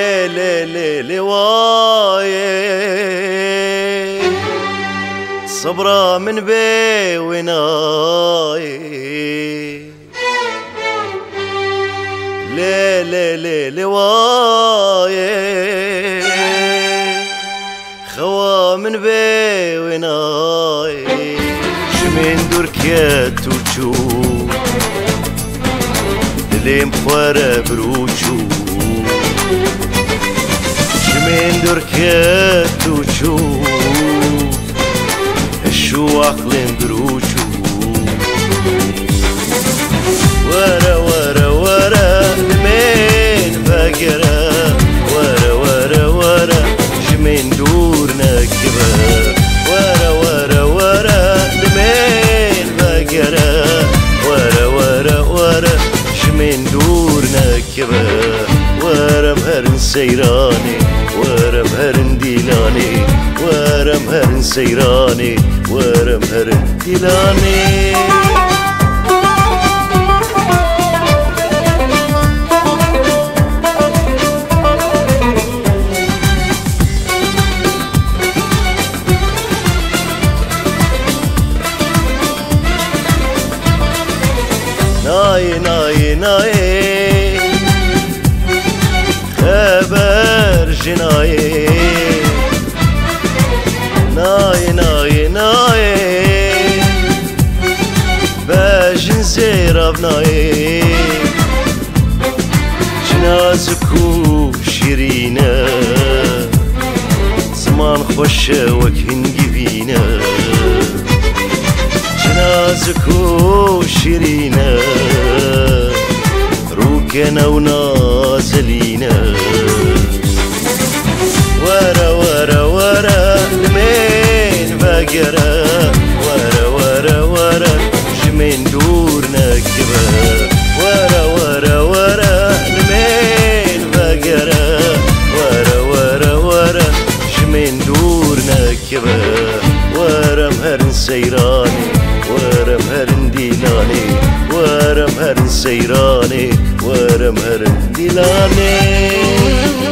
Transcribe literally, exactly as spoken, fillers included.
لي لي لي لي واي صبرا من بي وناي لي لي لي لي واي خوا من بي وناي شمين دركيات وتشوف اللي مخوارة بروجو شمين دركيات وتشوف الشو عقلين بروجو ورا ورا ورا لمين فاقرة ورا ورا ورا شمين دورنا كبر ورا ورا ورا لمين فاقرة ورا ورا ورا شمين دورنا كبر ورا مهرن سيراني ورا مهرن ديلاني ورا مهرن سيراني ورا مهرن ديلاني ناي ناي ناي خبر جناي ناي ناي ناي باجن زيراب ناي جنازكو شيرينة زمان خوش وكهن جبينة جنازكو شيرينة روكنا ونازلينا ورا ورا ورا لمين فاقرة ورا ورا ورا شمين دورنا كبر ورا ورا ورا لمين فاقرة ورا ورا ورا شمين دورنا كبر ورا مهرن سيراني ورا مهرن ديلاني ورا مهرن سيراني ورا مهرن ديلاني